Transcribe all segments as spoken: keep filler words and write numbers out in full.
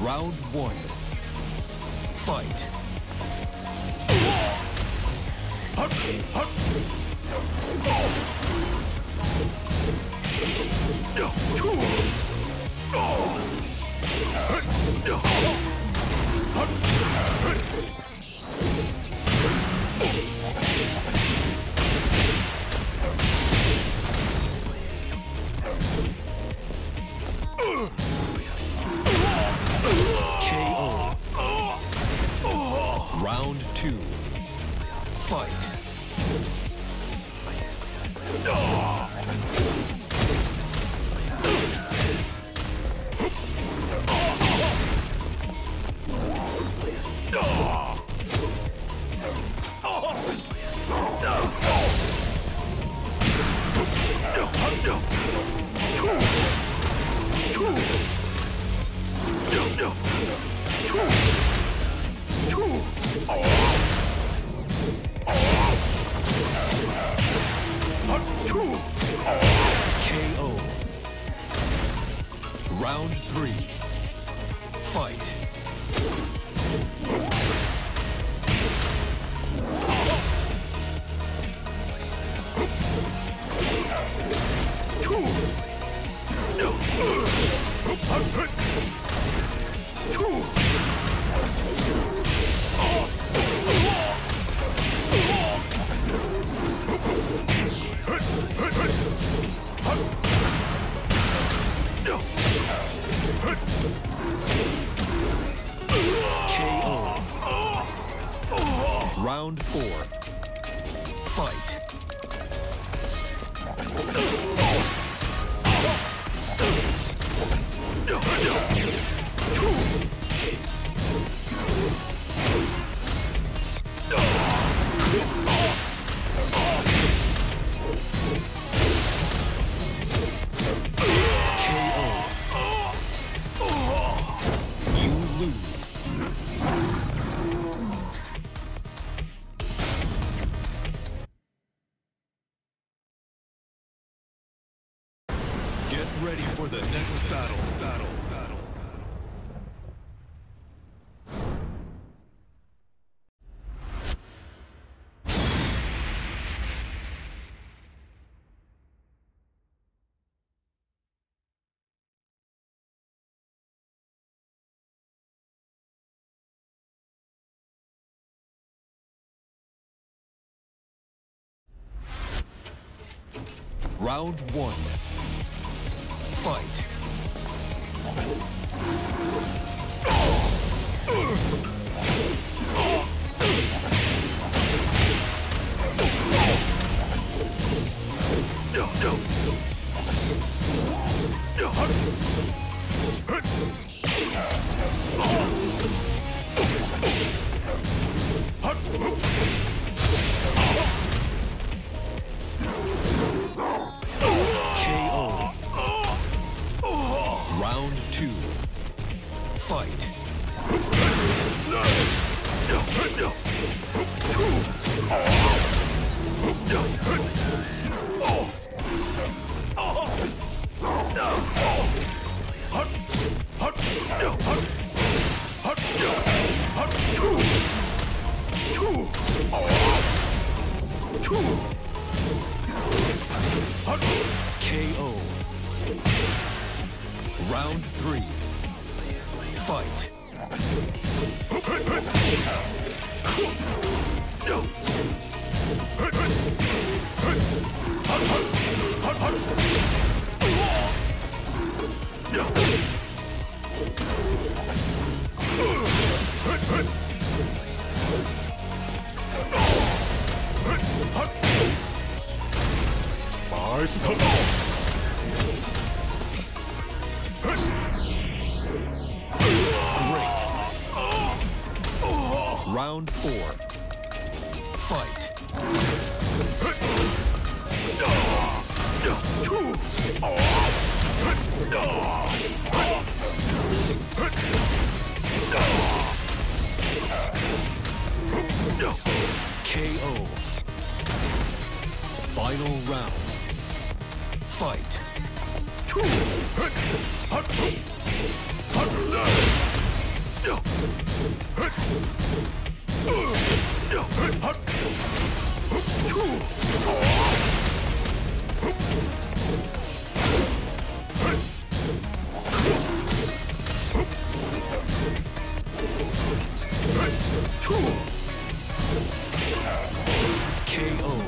Round one. Fight. K O. Round two. Fight. K O. Round three. Fight. K O. Round four. Fight. Get ready for the next battle. Battle. Battle. Round one. Fight. Round two. Fight. K O. Round three. Fight. Great. Round four. Fight. K O. Final round. Fight. K O.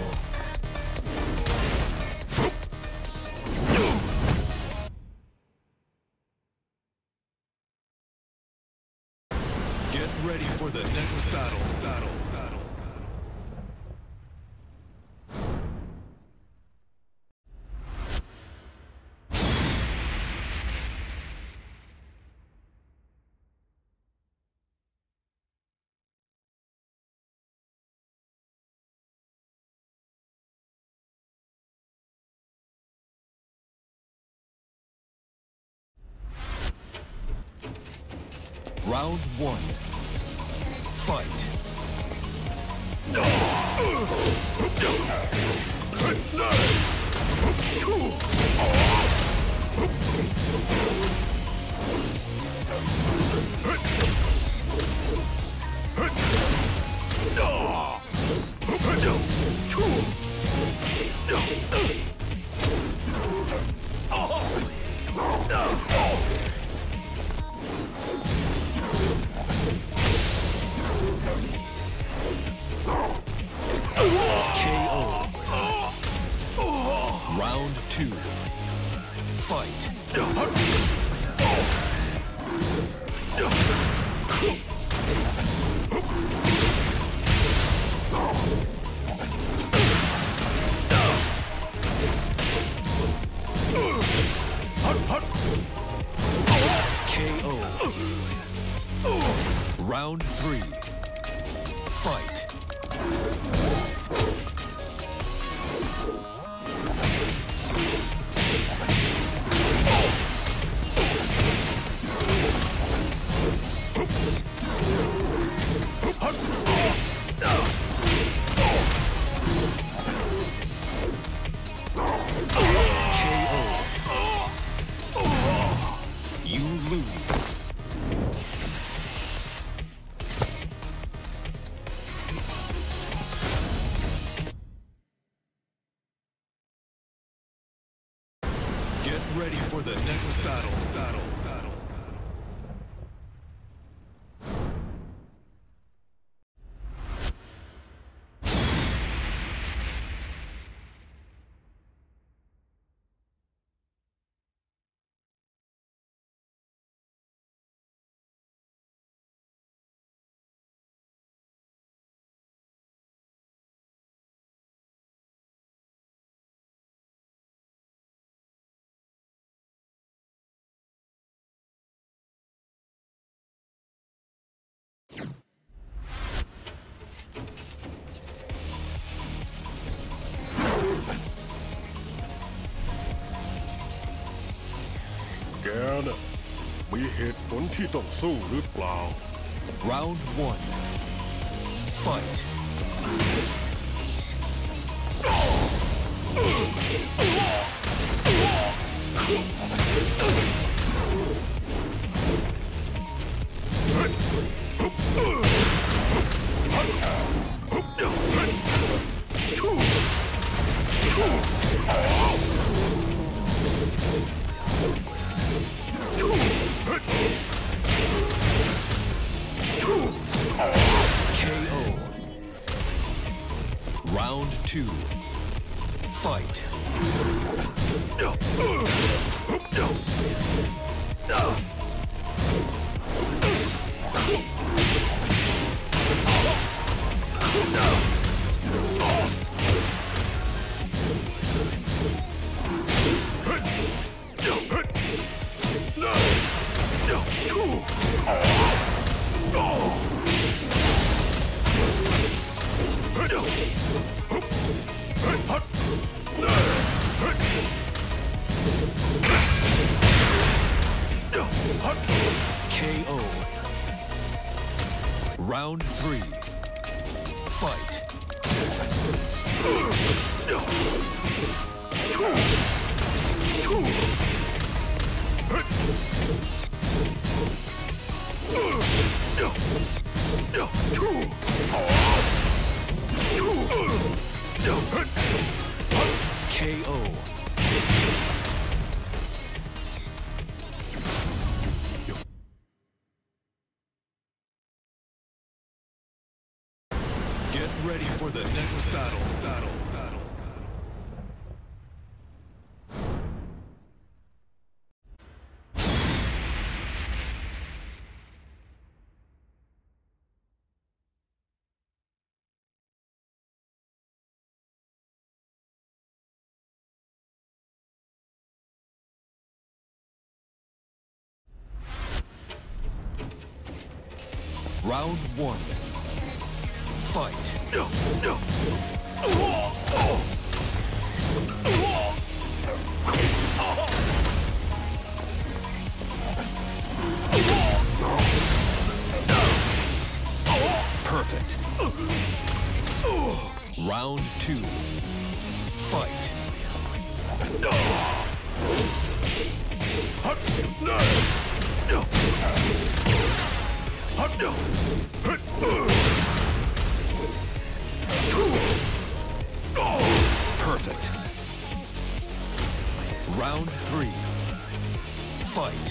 Get ready for the next battle. Battle. Battle. Round one. Fight. K O. Round two. Fight. K O. Round three. Fight. You lose. Get ready for the next battle. Battle. Battle. แกน่ะมีเหตุผลที่ต้องสู้หรือเปล่า Round one. Fight. K O. Round two. Fight. K O. Round three. Fight. Round one. Fight. Perfect. Round two. Fight. Perfect. Round three. Fight.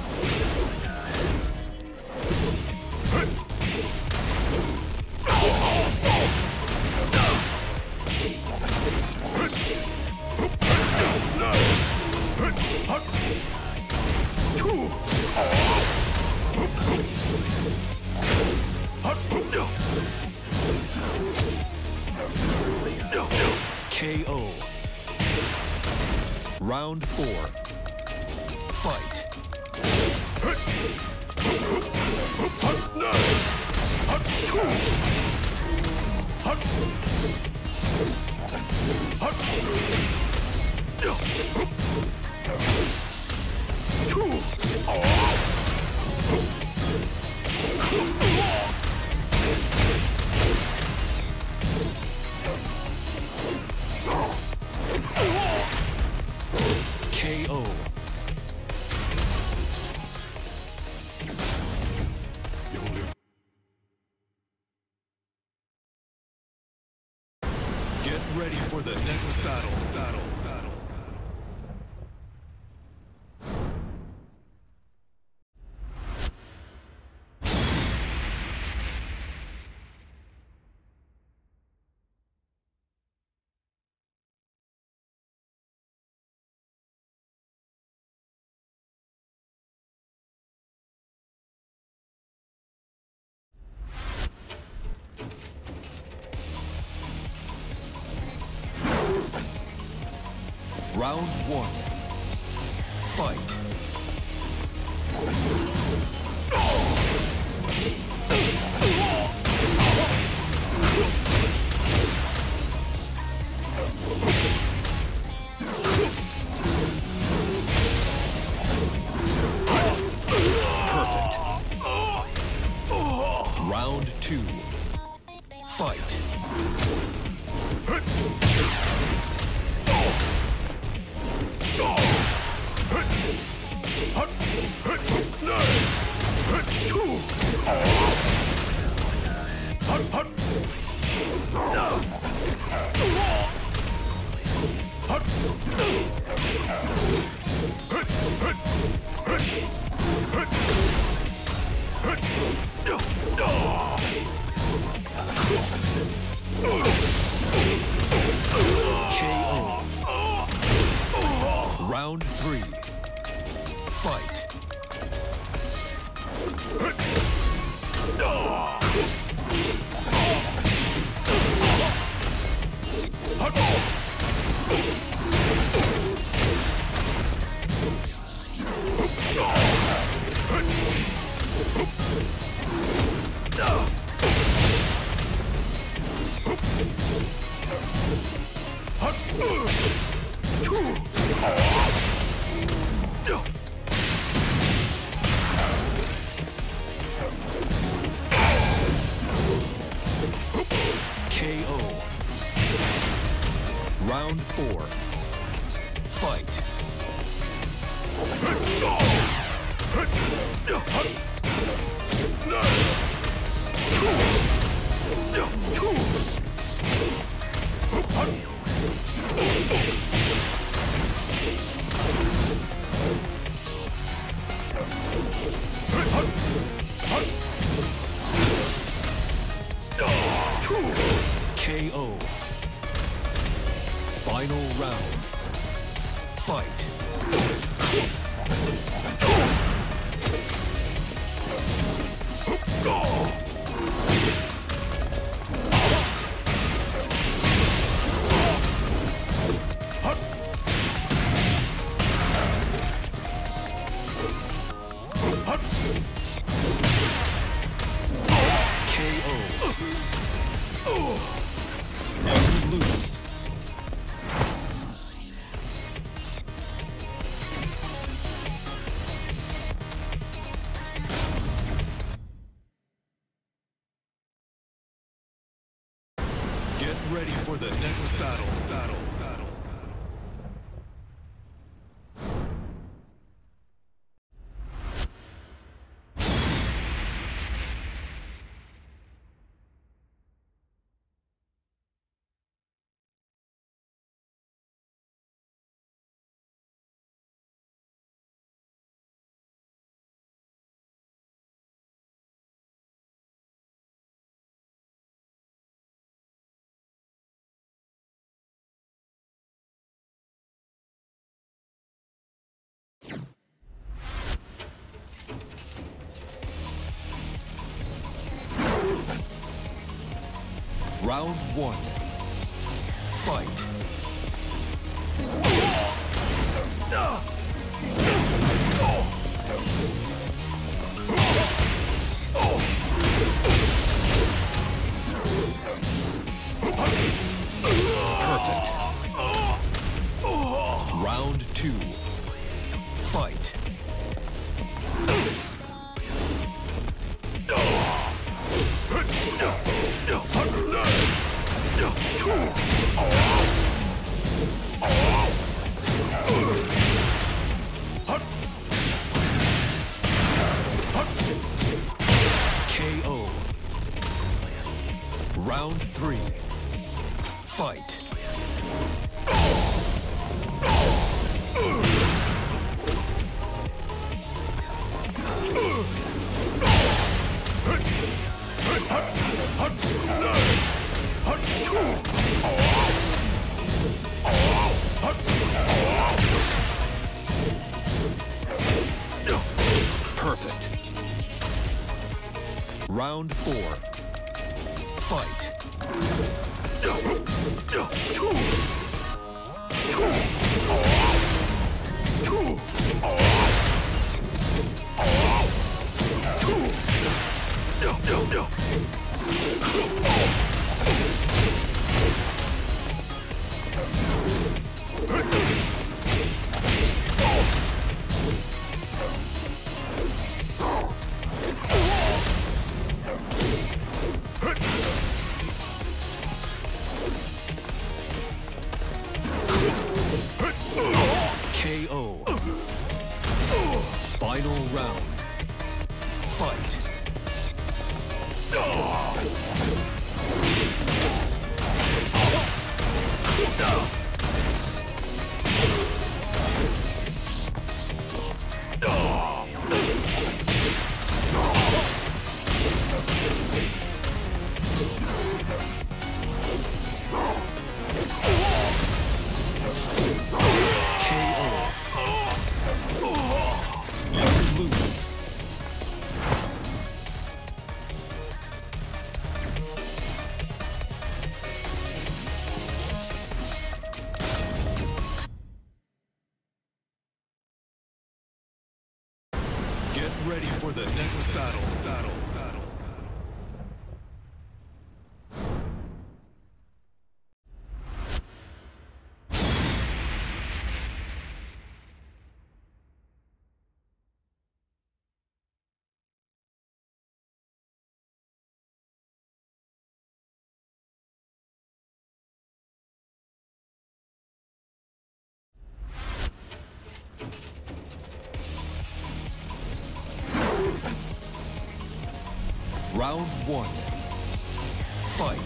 K O. Round four. Fight. K O. Get ready for the next battle. Battle. Battle. Round one. Fight. Perfect. Round two. Fight. K O. Round three. Fight. K O. Round four. Fight. K O. Final round. Fight. ready for the next battle. Battle. Battle. Round one. Fight. Perfect. Round two. Fight. K O. Round three. Fight. Perfect. Round four. Fight. K O. Final round. Fight. Get ready for the next battle. Battle. Battle. Round one. Fight.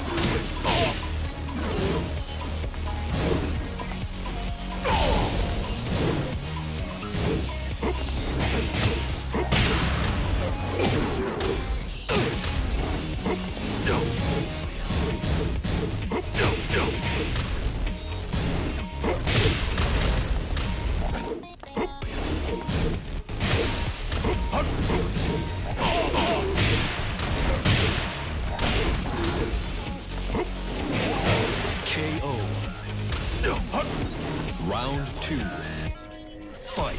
Round two. Fight.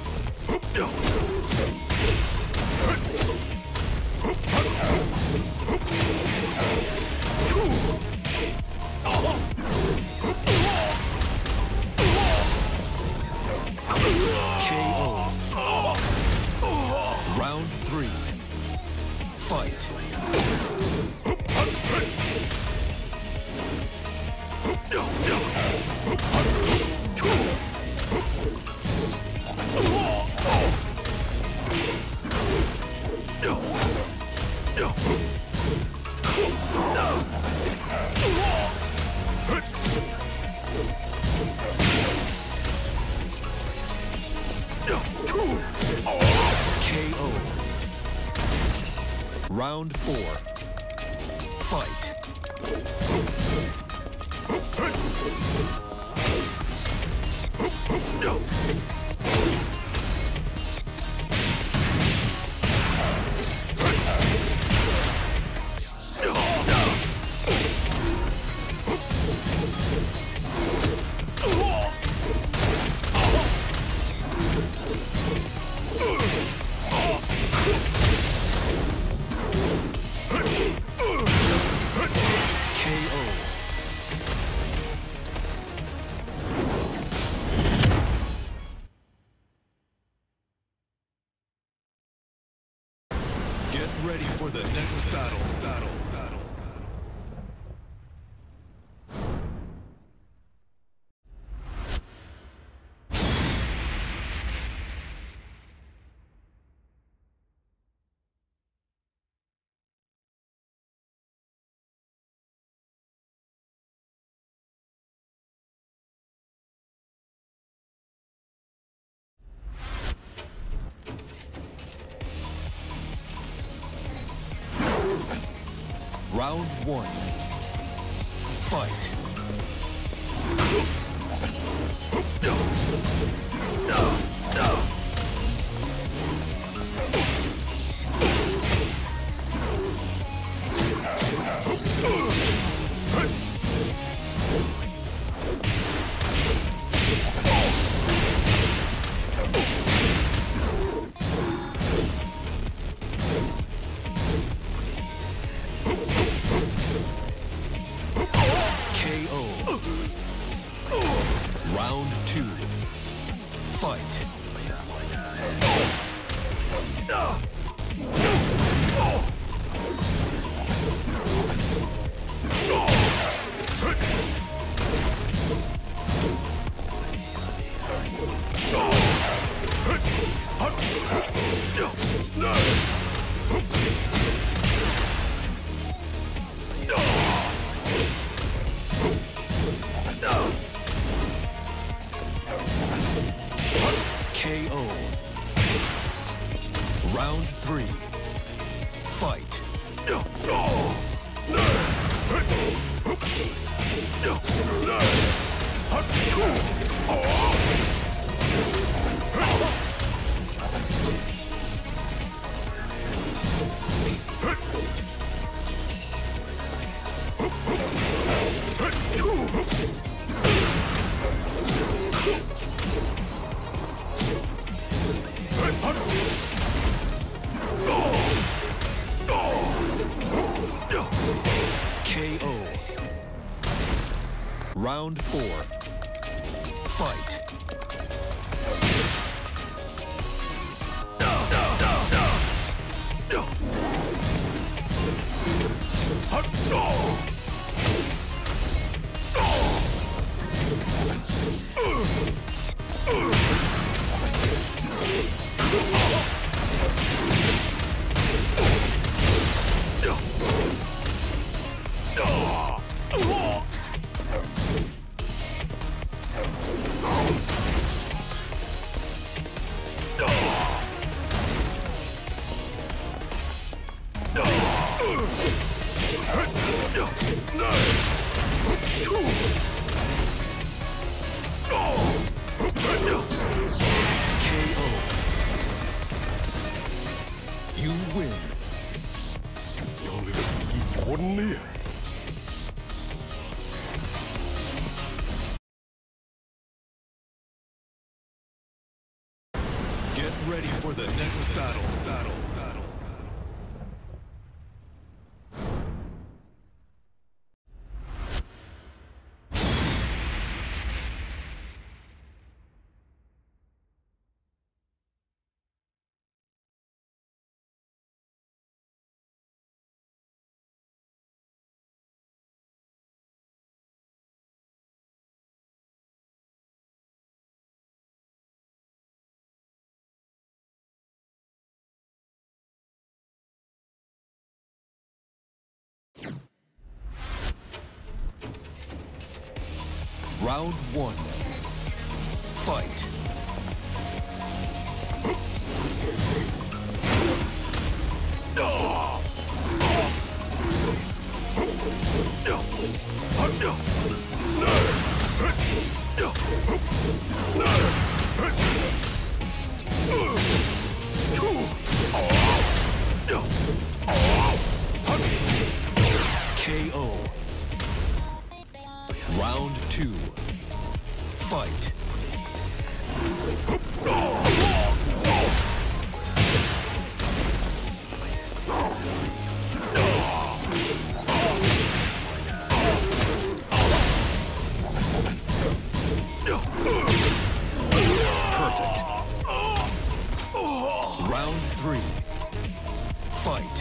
K O. Round three. Fight. Round four. Fight. Get ready for the next battle, battle, battle. Round one. Fight. Round two. Fight. K O. Round three. Fight. K O. Round four. Fight. You win. ยังเหลืออีกกี่คนเนี่ย Get ready for the next battle, battle, battle. Round one. Fight. Perfect. Round three. Fight.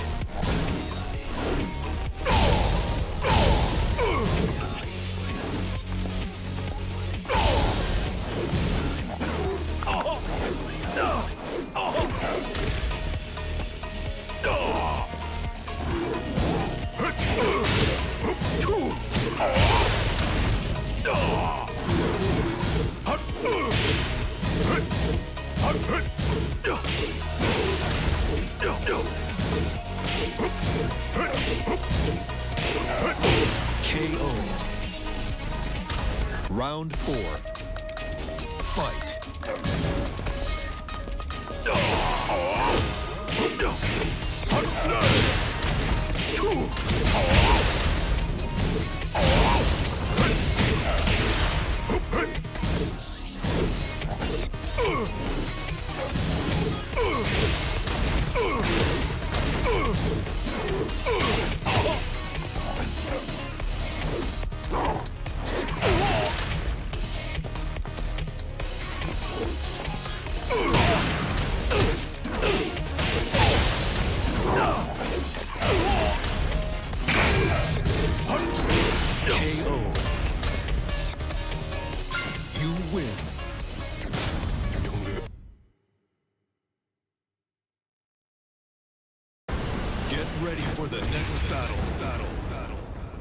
K O. Round four. Fight. K O. You win. Get ready for the next battle. Battle. Battle.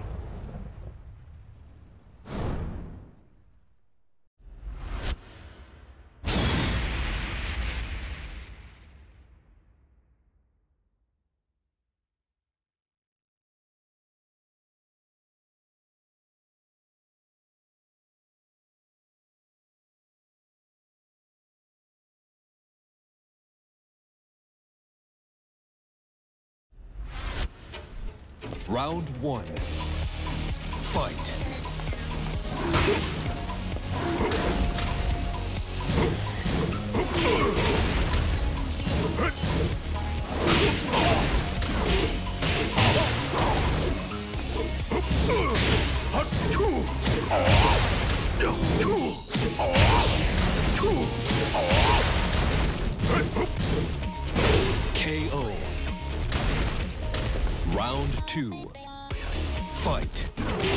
Round one. Fight. K O. Round two. Fight.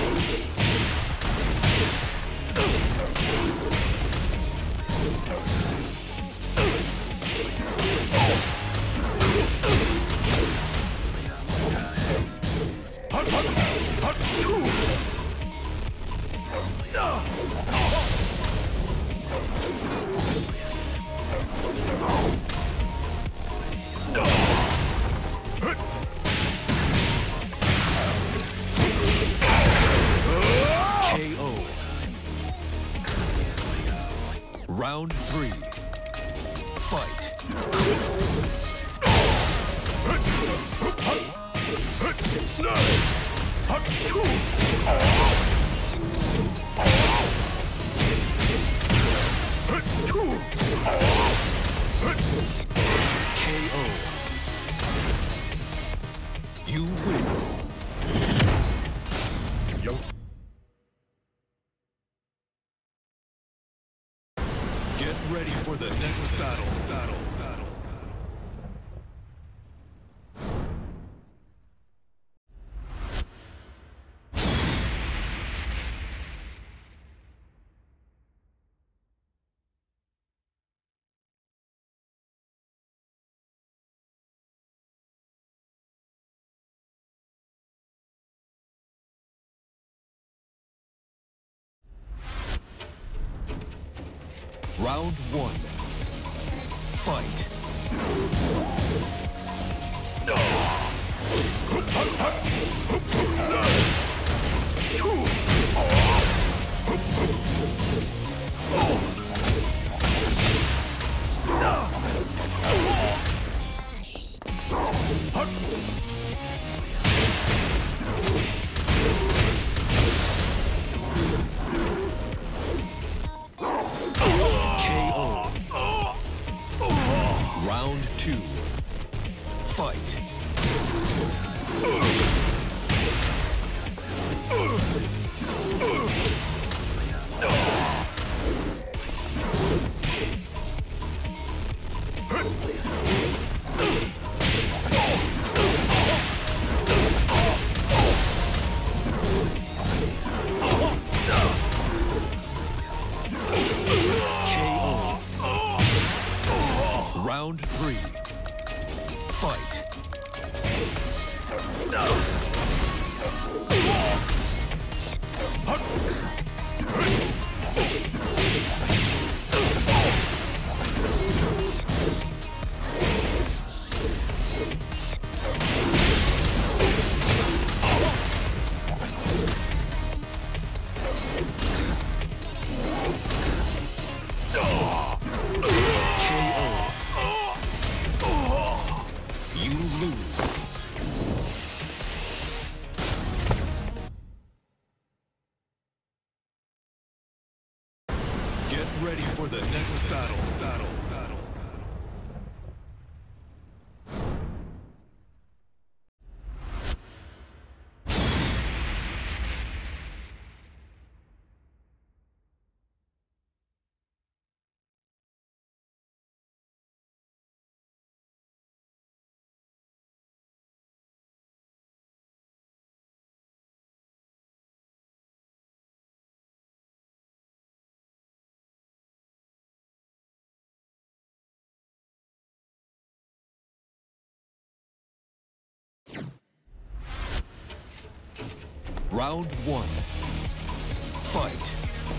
K O. Round three. Fight. K O. You win. Yo. Get ready for the next battle. Battle. Battle. Round one. Fight. K O. Round two. Fight. Round three. Fight. Ready for the next battle, battle, battle. Round one. Fight.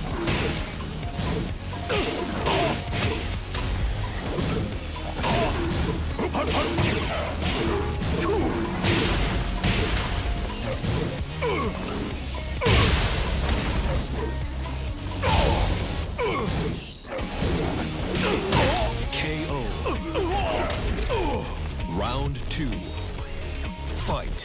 K O. Round two. Fight.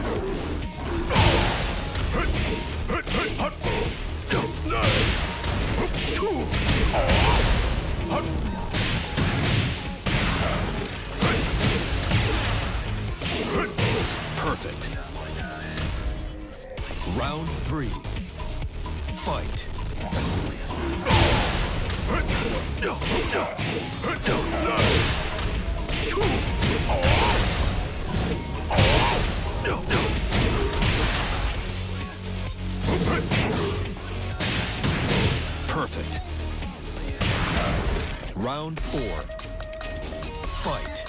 Perfect. Round three. Fight. Perfect. Round four. Fight.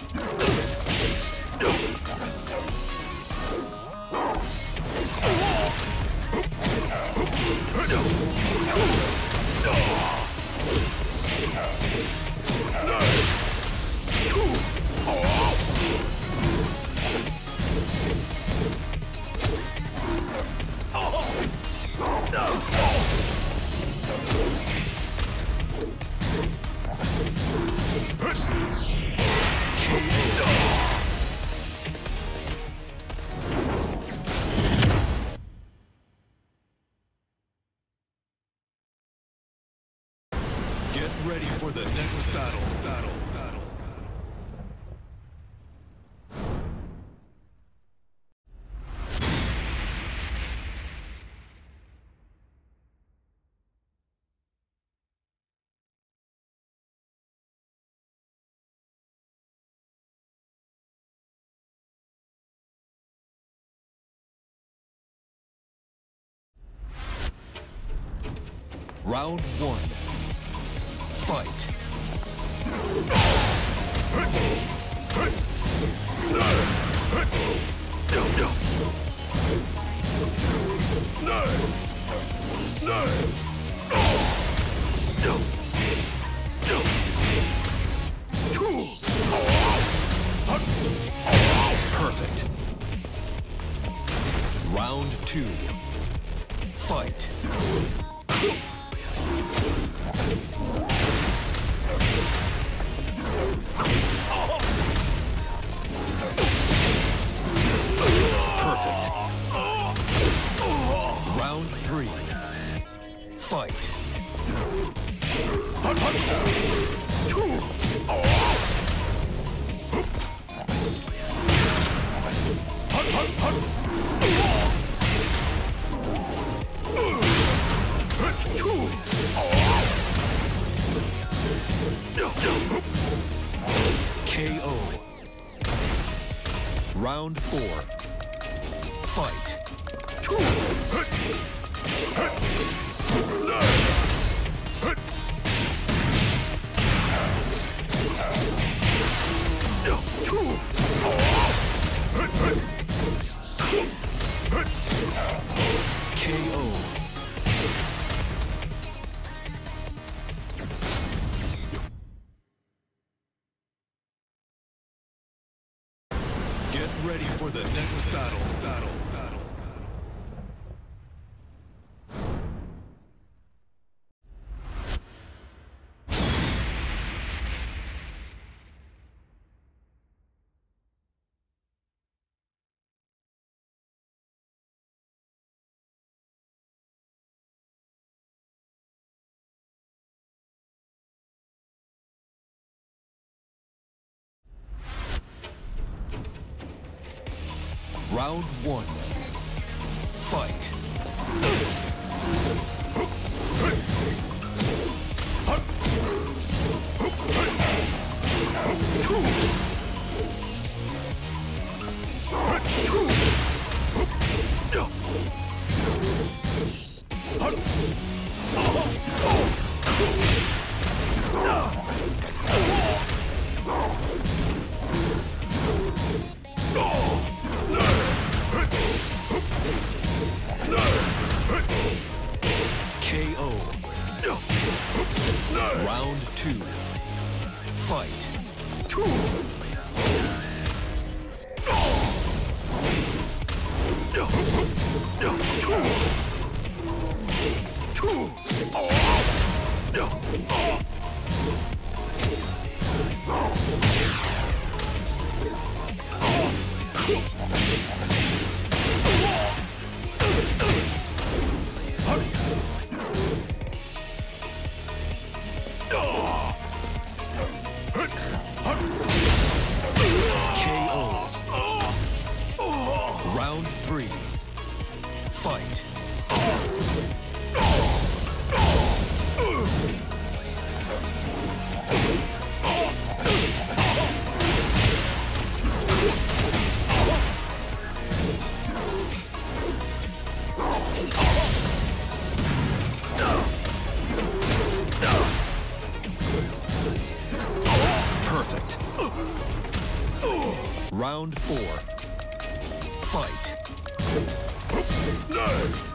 Get ready for the next battle, battle, battle. Round one. Fight. Perfect. Round two. Fight. Perfect. Round three. Fight. K O. Round four. Fight. ready for the next battle. Battle. Battle. Round one. Fight. K O. Round two. Fight. K O. Round three. Fight. Perfect. Round four. Fight.